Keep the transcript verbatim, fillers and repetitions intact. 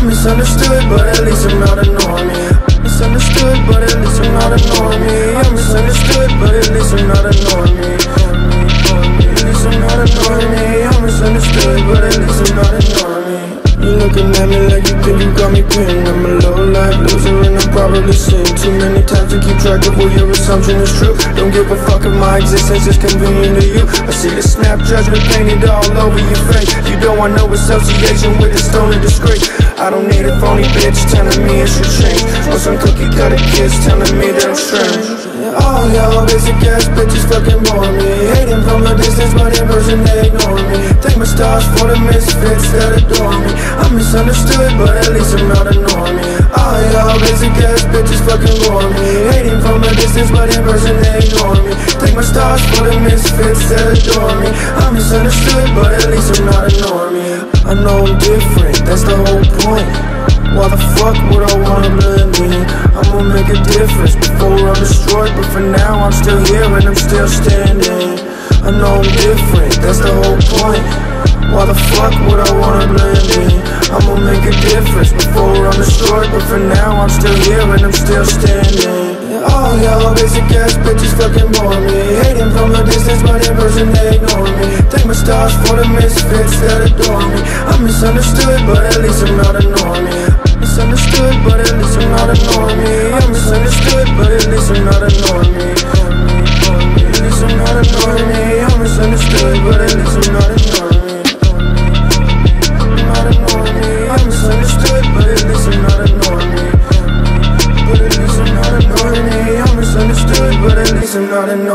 I'm misunderstood, but at least I'm not a normie. Misunderstood, but at least I'm not a normie. I'm misunderstood, but at least I'm not a normie. At least I'm not a normie. I'm misunderstood, but at least I'm not a normie. You looking at me like you think you got me pinned. I'm a low-life loser and I'm probably sinned too many times to keep track of what your assumption is true. Don't give a fuck if my existence is convenient to you. I see the snap judgment painted all over your face. You don't want no association with the stolen disgrace. I don't need a phony bitch telling me it should change, or some cookie-cutter kids telling me that I'm strange. All y'all basic ass bitches fucking bore me. Hating from a distance, but in person they ignore me. Thank my stars for the misfits that adore me. I'm misunderstood, but at least I'm not a normie. All y'all basic ass bitches fucking bore me. Hating from a distance, but in person they ignore me. Thank my stars for the misfits that adore me. I'm misunderstood, but at least I'm not a normie. I know I'm different, that's the whole point. Why the fuck would I wanna blend in? I'ma make a difference before I'm destroyed, but for now I'm still here and I'm still standing. I know I'm different, that's the whole point. Why the fuck would I wanna blend in? I'ma make a difference before I'm destroyed, but for now I'm still here and I'm still standing. Yeah, all y'all basic ass bitches fucking bore me. Hating from a distance, but in person they ignore me. Thank my stars for the misfits that adore me. I'm misunderstood, but at least I'm not a normie. Misunderstood, but at least I'm not a normie. I'm misunderstood, but at least I'm not a normie. At least I'm not a normie. I'm misunderstood, but at least I'm not a normie. Not a normie. I'm misunderstood, but at least I'm not a normie. But at least I'm not a normie. I'm misunderstood, but at least I'm not a normie.